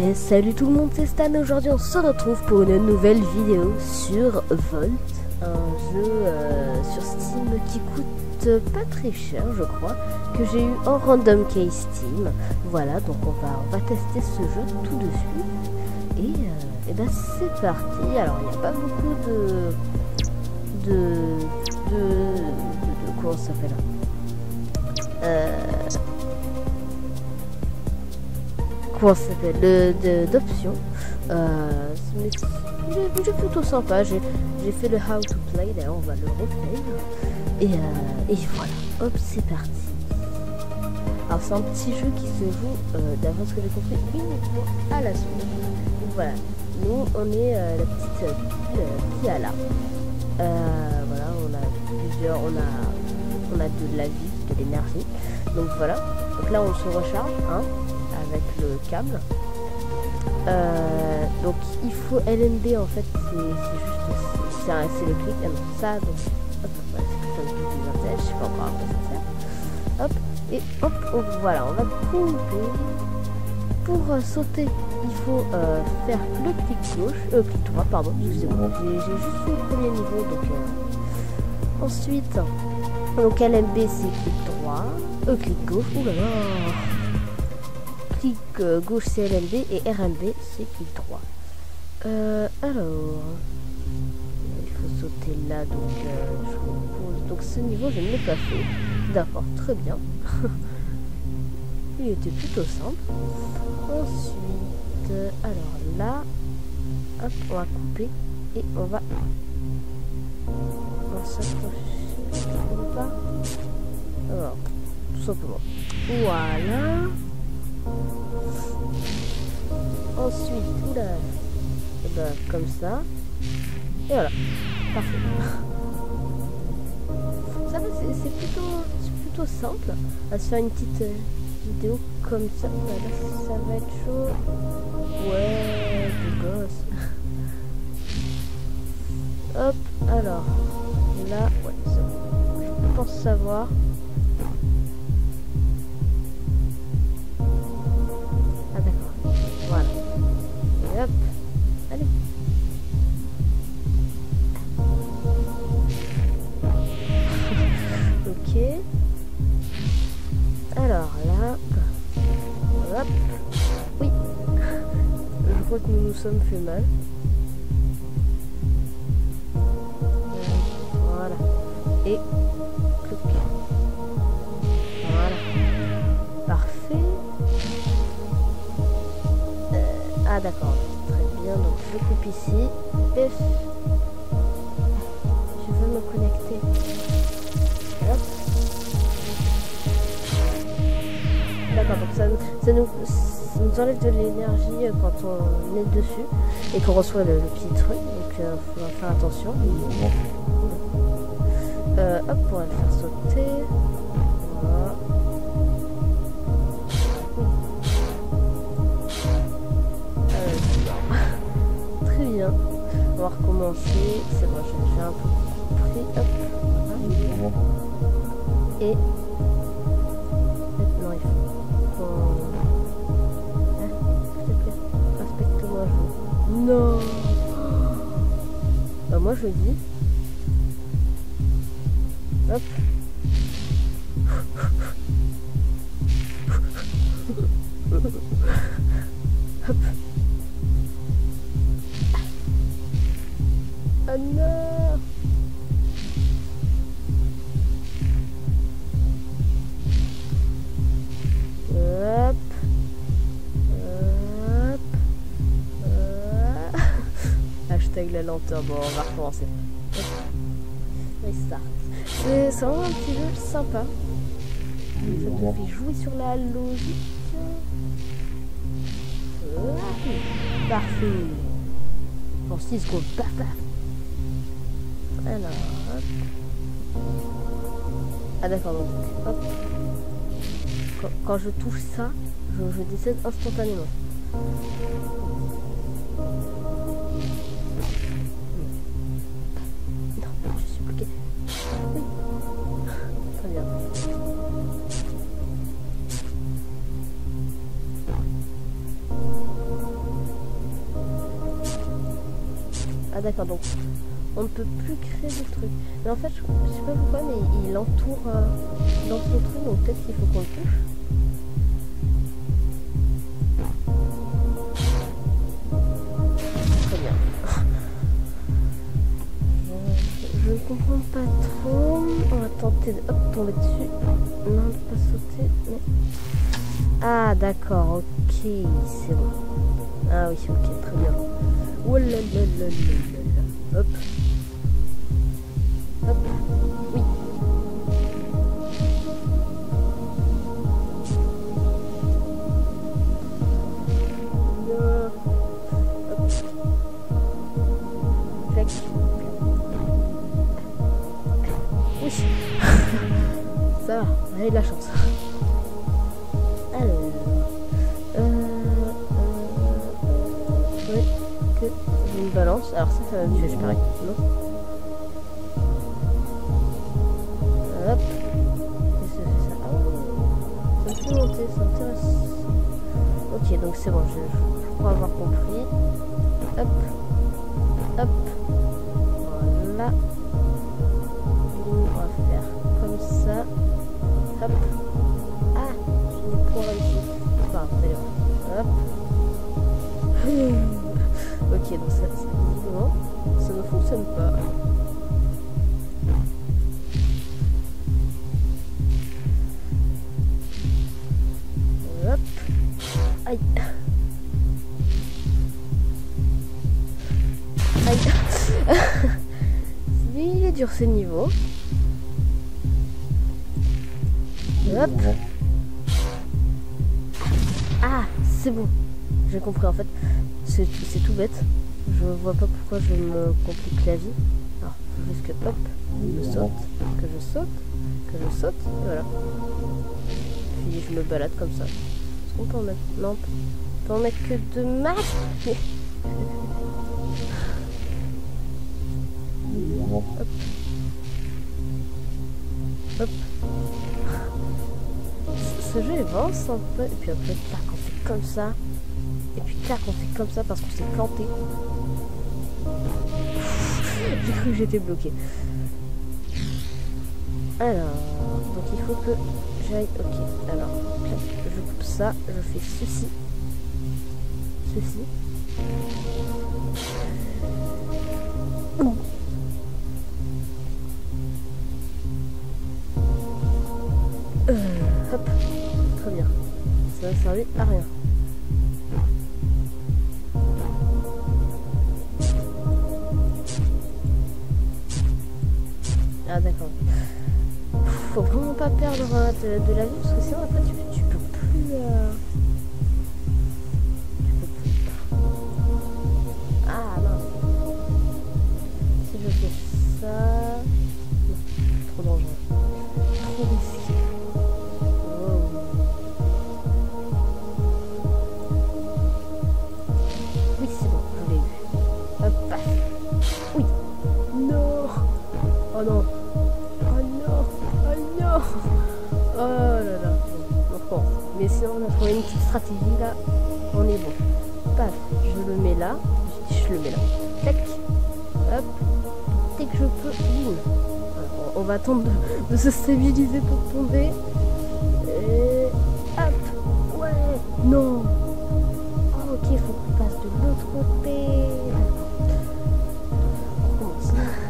Et salut tout le monde, c'est Stan et aujourd'hui on se retrouve pour une nouvelle vidéo sur Volt, un jeu sur Steam qui coûte pas très cher je crois, que j'ai eu en random case Steam. Voilà, donc on va tester ce jeu tout de suite et ben c'est parti. Alors il n'y a pas beaucoup de comment ça s'appelle comment ça s'appelle d'options, mais c'est plutôt sympa. J'ai fait le how to play, d'ailleurs on va le replay et voilà, hop c'est parti. Alors c'est un petit jeu qui se joue d'après ce que j'ai compris uniquement à la suite. Donc voilà, nous on est la petite Kiala. Voilà, on a plusieurs, on a de la vie, de l'énergie. Donc voilà, donc là on se recharge hein, avec le câble. Donc il faut LNB en fait, c'est le clic, ça donc hop, voilà, c'est comme ça que je m'intéresse, je sais pas encore à quoi ça sert. Hop, et hop, voilà, on va couper. Pour sauter, il faut faire le clic gauche, clic droit, pardon, excusez-moi, j'ai juste fait le premier niveau, donc ensuite, donc LNB c'est clic droit, clic gauche, oulala, clic gauche c'est LNB et RNB c'est clic droit. Alors, il faut sauter là, donc je propose, donc ce niveau je ne l'ai pas fait, d'accord, très bien. Il était plutôt simple. Ensuite, alors là, hop, on va couper et on va s'approcher. Alors, tout simplement. Voilà. Ensuite, oula, et ben, comme ça. Et voilà, parfait. Ça va, c'est plutôt simple à se faire une petite vidéo comme ça. Là, ça va être chaud. Ouais, beau gosse. Hop, alors là, ouais, c'est bon. Je pense savoir. Ah d'accord, voilà. Et hop, allez. Ok. Alors là, hop, oui, je crois que nous nous sommes fait mal. Voilà, et clic. Voilà, parfait. Ah d'accord, très bien, donc je coupe ici. Pef. Je veux me connecter. Hop. D'accord, donc ça nous enlève de l'énergie quand on est dessus et qu'on reçoit le petit truc, donc il faudra faire attention. Hop, on va le faire sauter. Voilà. Très bien. On va recommencer. C'est bon, j'ai un peu compris. Hop. Voilà. Et maintenant il faut s'il te plaît, respecte-moi. Non. Bah moi je dis. Hop. Hop. Oh non. Hop. Hop. Hashtag la lenteur. Bon, on va recommencer. Restart. C'est vraiment un petit jeu sympa. Ça te fait jouer sur la logique. Parfait. En 6 secondes. Paf paf. Alors, hop. Ah d'accord, donc hop. Quand je touche ça, je décède instantanément. Non, je suis bloqué. Oui. Très bien. Ah d'accord, donc on ne peut plus créer des trucs. Mais en fait, je sais pas pourquoi, mais il entoure dans son truc, donc peut-être qu'il faut qu'on le touche. Très bien. Je ne comprends pas trop. On va tenter de tomber dessus. Non, de pas sauter. Mais... Ah d'accord, ok, c'est bon. Ah oui, ok, très bien. Oh là là là là là. Hop. Hop. Oui. Non. Hop. Clac. Oui. Ça va, on a eu de la chance. Alors. Oui, que j'ai une balance. Alors ça va me tuer, pareil. Non. Hop. Et ça fait ça. Ah, ça me fait monter, c'est intéressant. Ok, donc c'est bon, je crois avoir compris. Hop. Hop. Voilà. On va faire comme ça. Hop. Ah, je n'ai point réussi. Enfin, vous allez voir. Hop. Ok, donc ça, visiblement, ça ne fonctionne pas. Hop. Aïe. Aïe. Il est dur ce niveau. Hop. Ah, c'est bon. J'ai compris en fait. C'est tout bête. Je vois pas pourquoi je me complique la vie. Alors, faut juste que hop, je saute, que je saute, que je saute, et voilà. Puis je me balade comme ça. Est-ce qu'on peut en mettre? Non, on peut en mettre que 2 max. Hop. Hop. Ce jeu avance un peu, et puis après, tac, on fait comme ça. Et puis tac, on fait comme ça parce qu'on s'est planté. J'ai cru que j'étais bloqué. Alors, donc il faut que j'aille... Ok, alors, je coupe ça, je fais ceci. Ceci. Hop, très bien. Ça va servir à rien. Ah d'accord. Faut vraiment pas perdre de la vie parce que sinon après tu peux plus... Tu peux plus. Ah non. Si je fais ça... Non, trop dangereux. Trop risqué. Wow. Oui c'est bon, je l'ai eu. Hop, paf. Oui. Non. Oh non. Oh là là. Bon. Mais sinon on a trouvé une petite stratégie là. On est bon. Paf, je le mets là. Je le mets là. Tac. Hop. Dès que je peux. Alors, on va attendre de se stabiliser pour tomber. Et hop. Ouais. Non. Oh, ok, il faut qu'on passe de l'autre côté. On commence.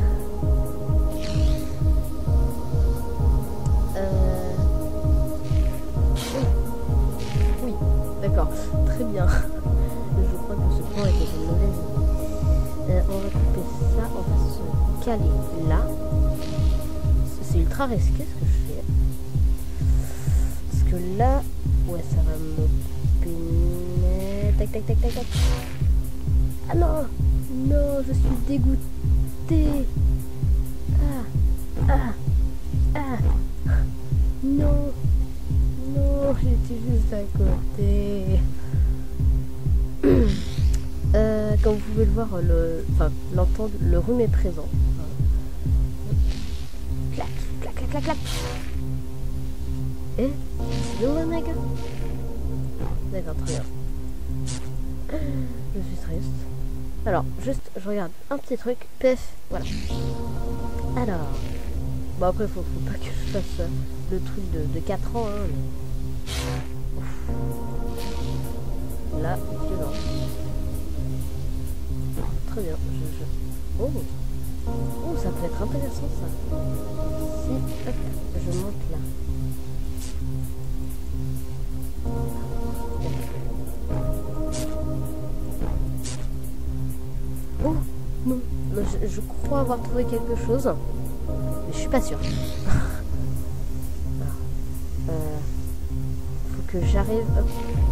D'accord, très bien. Je crois que ce plan était une mauvaise idée. On va couper ça, on va se caler là. C'est ultra risqué ce que je fais. Parce que là, ouais, ça va me peiner. Tac, tac, tac, tac, tac. Ah non, non, je suis dégoûtée. Ah, ah, ah. Non. Non, j'étais juste à côté. Comme vous pouvez le voir, l'entendre, le rhume est présent. Clac, clac, clac, clac, clac. Et c'est où, mec? D'accord, très bien. Je suis triste. Alors, juste, je regarde un petit truc. PF, voilà. Alors. Bon, après, faut pas que je fasse le truc de 4 ans. Hein, mais... Là, violent. Très bien. Oh. Oh, ça peut être intéressant, ça. Si, hop, je monte là. Oh, non. Je crois avoir trouvé quelque chose. Mais je suis pas sûre. Faut que j'arrive. Hop.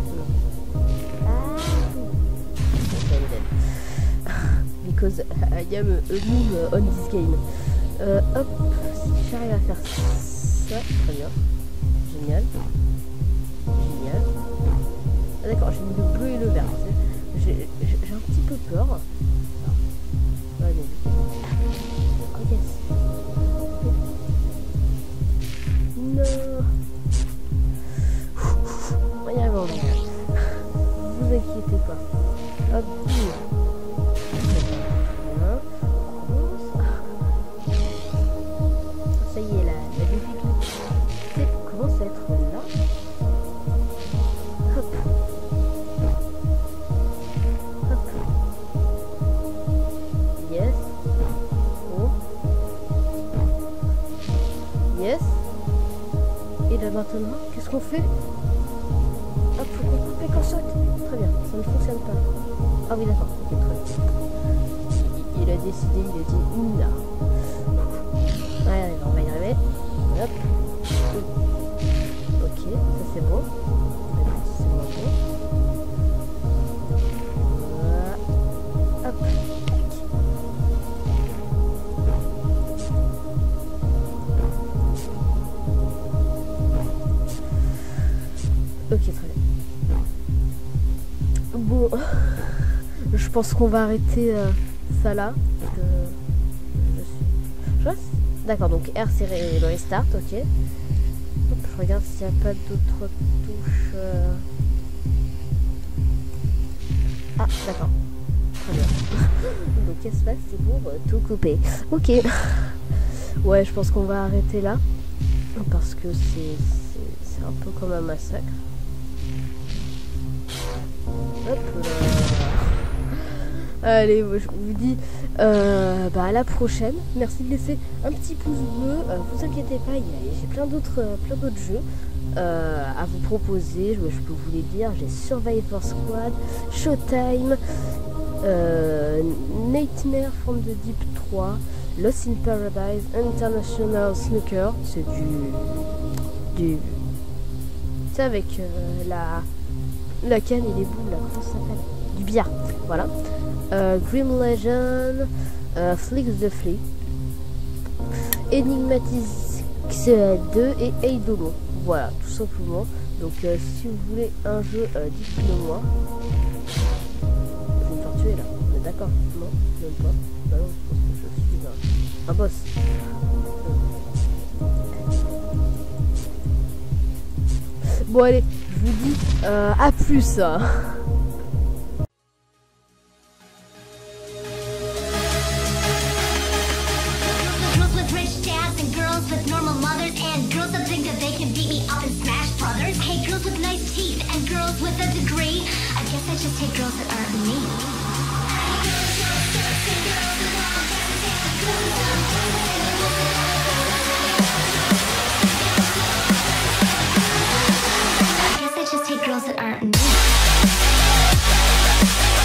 Because I am a noob on this game. Hop, si j'arrive à faire ça, très bien. Génial. Génial. Ah, d'accord, j'ai mis le bleu et le vert. J'ai un petit peu peur. Ouais, mais... Oh yes. Non. On va y arriver, on va y arriver. Ne vous inquiétez pas. Hop, ça y est, la difficulté commence à être là. Hop. Hop. Yes. Oh. Yes. Et là maintenant, qu'est-ce qu'on fait? Hop, faut qu'on coupe et qu'on saute. Très bien, ça ne fonctionne pas. Ah oui, d'accord. Ok, très bien. Il a décidé, il a dit non. Ouais, on va y arriver. Hop. Ok, ça c'est bon. C'est bon. Voilà. Hop. Ok, très bien. Bon, je pense qu'on va arrêter ça là. Parce que je suis... D'accord, donc R c'est le restart, ok. Hop, je regarde s'il n'y a pas d'autres touches. Ah, d'accord. Très bien. Donc espace, c'est pour tout couper. Ok. Ouais, je pense qu'on va arrêter là. Parce que c'est un peu comme un massacre. Hop là. Allez, je vous dis à la prochaine. Merci de laisser un petit pouce bleu. Vous inquiétez pas, j'ai plein d'autres jeux à vous proposer. Je peux vous les dire. J'ai Survivor Squad, Showtime, Nightmare from the Deep 3, Lost in Paradise, International Snooker. C'est du c'est avec la canne et les boules là. Comment ça s'appelle? Du billard. Voilà. Grim Legend, Flix the Flea, Enigmatis 2 et Eidolon. Voilà, tout simplement. Donc si vous voulez un jeu, dites-le moi. Je vais me faire tuer là. On est d'accord? Non, même pas. Bah non, je pense que je suis un boss. Bon allez, je vous dis à plus. With normal mothers and girls that think that they can beat me up and smash brothers. Hey, girls with nice teeth and girls with a degree. I guess I just take girls that aren't me.